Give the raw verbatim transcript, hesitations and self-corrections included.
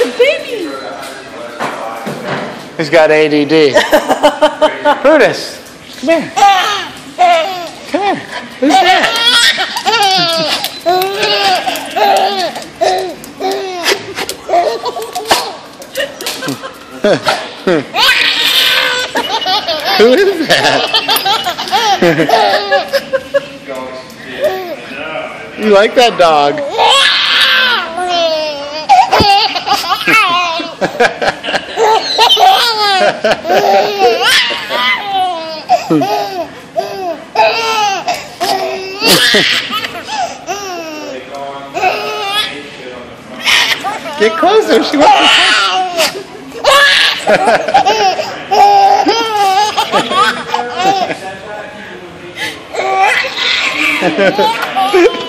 baby. He's got A D D. Brutus, come here. Come here. Who's that? Who is that? You like that dog? Get closer. She wants to.